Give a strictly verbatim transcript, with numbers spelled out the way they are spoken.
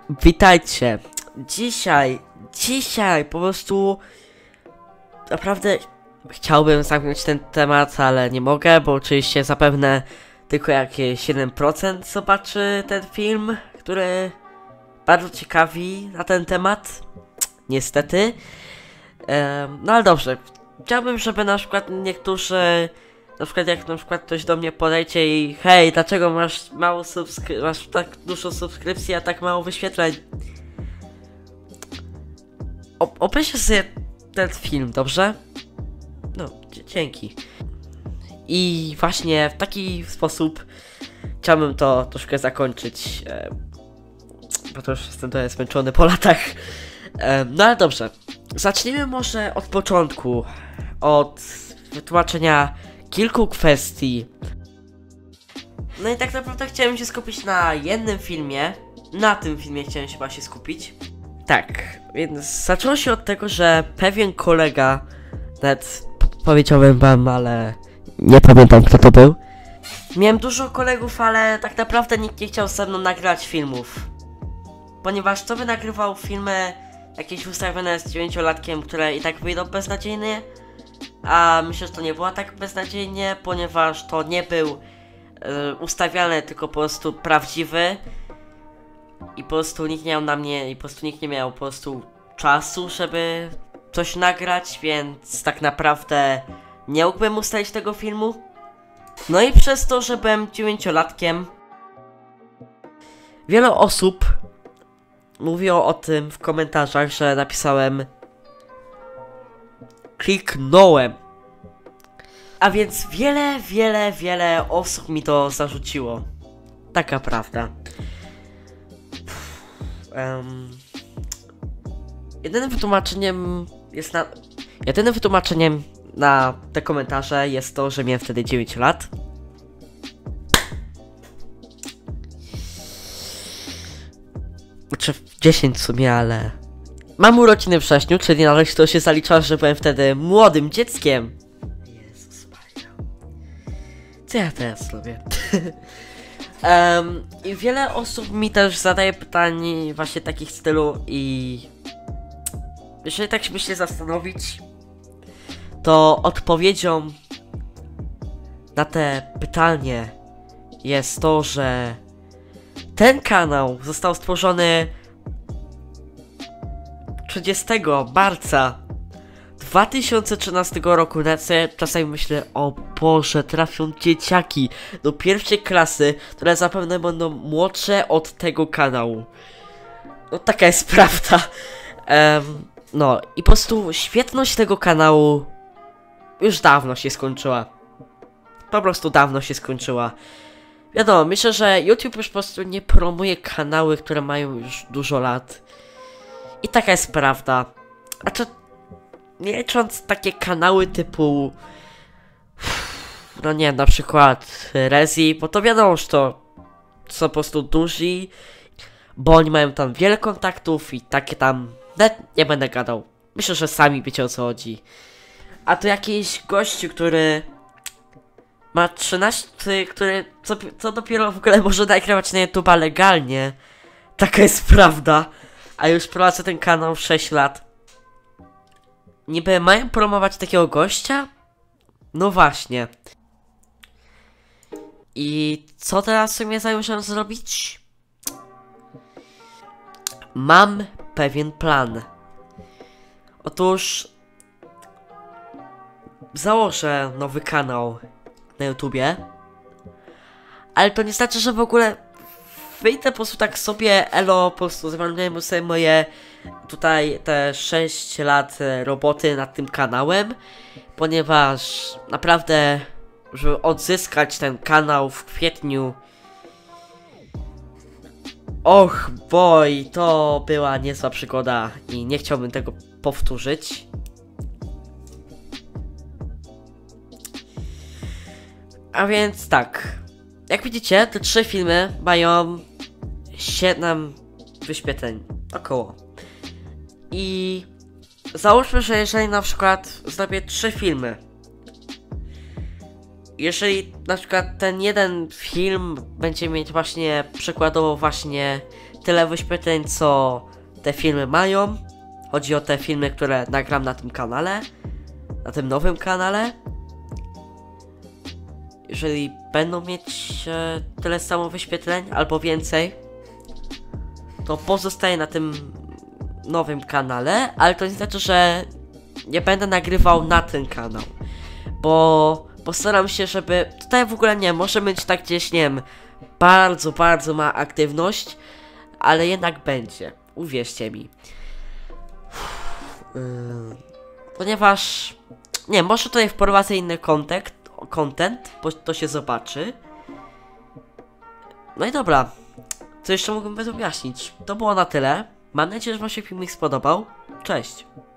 Witajcie. Dzisiaj, dzisiaj po prostu naprawdę chciałbym zamknąć ten temat, ale nie mogę, bo oczywiście zapewne tylko jakieś siedem procent zobaczy ten film, który bardzo ciekawi na ten temat. Niestety. Ehm, no ale dobrze. Chciałbym, żeby na przykład niektórzy, na przykład jak na przykład ktoś do mnie podejdzie i hej, dlaczego masz mało subskrypcji, masz tak dużo subskrypcji, a tak mało wyświetleń? O obejrzyj sobie ten film, dobrze? No, dzięki. I właśnie w taki sposób chciałbym to troszkę zakończyć, e, bo to już jestem trochę zmęczony po latach. E, no ale dobrze, zacznijmy może od początku, od wytłumaczenia kilku kwestii. No i tak naprawdę chciałem się skupić na jednym filmie, na tym filmie chciałem się właśnie skupić. Tak, więc zaczęło się od tego, że pewien kolega, nawet powiedziałem wam, ale nie pamiętam kto to był. Miałem dużo kolegów, ale tak naprawdę nikt nie chciał ze mną nagrać filmów. Ponieważ to by nagrywał filmy jakieś ustawione z dziewięciolatkiem, które i tak wyjdą beznadziejnie. A myślę, że to nie było tak beznadziejnie, ponieważ to nie był y, ustawiany, tylko po prostu prawdziwy. I po prostu nikt nie miał na mnie, i po prostu nikt nie miał po prostu czasu, żeby coś nagrać, więc tak naprawdę nie mógłbym ustalić tego filmu. No i przez to, że byłem dziewięciolatkiem, wiele osób mówiło o tym w komentarzach, że napisałem kliknąłem. A więc wiele, wiele, wiele osób mi to zarzuciło. Taka prawda. Um, jedynym wytłumaczeniem jest na... Jedynym wytłumaczeniem na te komentarze jest to, że miałem wtedy dziewięć lat. Czy dziesięć w sumie, ale... Mam urodziny w wrześniu, czyli należy to się zalicza, że byłem wtedy młodym dzieckiem. Jezus Maria. Co ja teraz robię? um, I wiele osób mi też zadaje pytań właśnie takich stylu i... Jeżeli tak się się zastanowić, to odpowiedzią na te pytanie jest to, że ten kanał został stworzony trzydziestego marca dwa tysiące trzynastego roku. Nawet sobie czasami myślę, o Boże, trafią dzieciaki do pierwszej klasy, które zapewne będą młodsze od tego kanału. No taka jest prawda. Um, no i po prostu świetność tego kanału już dawno się skończyła. Po prostu dawno się skończyła. Wiadomo, myślę, że YouTube już po prostu nie promuje kanały, które mają już dużo lat. I taka jest prawda. A to nie licząc takie kanały typu... No nie, na przykład Rezi, bo to wiadomo, że to są po prostu duzi, bo oni mają tam wiele kontaktów i takie tam... Nawet nie będę gadał. Myślę, że sami wiecie o co chodzi. A to jakiś gościu, który ma trzynaście, który co, co dopiero w ogóle może nagrywać na YouTube'a legalnie. Taka jest prawda. A już prowadzę ten kanał sześć lat. Niby mają promować takiego gościa? No właśnie. I co teraz sobie zamierzam zrobić? Mam pewien plan. Otóż założę nowy kanał na YouTubie, ale to nie znaczy, że w ogóle wyjdę po prostu tak sobie elo, po prostu zwolniłem sobie moje tutaj te sześć lat roboty nad tym kanałem, ponieważ naprawdę, żeby odzyskać ten kanał w kwietniu, och boj, to była niezła przygoda i nie chciałbym tego powtórzyć. A więc tak, jak widzicie, te trzy filmy mają siedem wyświetleń, około. I załóżmy, że jeżeli na przykład zrobię trzy filmy, jeżeli na przykład ten jeden film będzie mieć właśnie przykładowo właśnie tyle wyświetleń, co te filmy mają. Chodzi o te filmy, które nagram na tym kanale, na tym nowym kanale. Jeżeli będą mieć e, tyle samo wyświetleń albo więcej, to pozostaję na tym nowym kanale, ale to nie znaczy, że nie będę nagrywał na ten kanał, bo postaram się, żeby tutaj w ogóle nie, może być tak gdzieś, nie wiem, bardzo, bardzo ma aktywność, ale jednak będzie, uwierzcie mi. Yy, ponieważ, nie, może tutaj wprowadzę inny content, content, bo to się zobaczy. No i dobra, co jeszcze mógłbym wyjaśnić? To było na tyle. Mam nadzieję, że wam się filmik spodobał. Cześć!